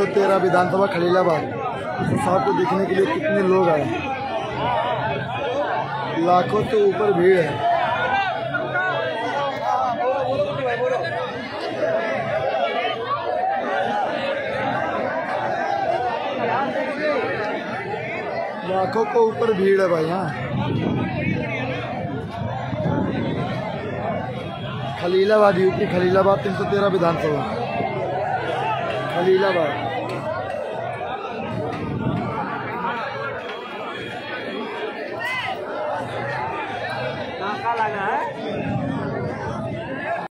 313 विधानसभा खलीलाबाद साहब को देखने के लिए कितने लोग आए। लाखों से ऊपर भीड़ है। लाखों को ऊपर भीड़ है भाई। यहाँ खलीलाबाद, यूपी खलीलाबाद 313 विधानसभा खलीलाबाद।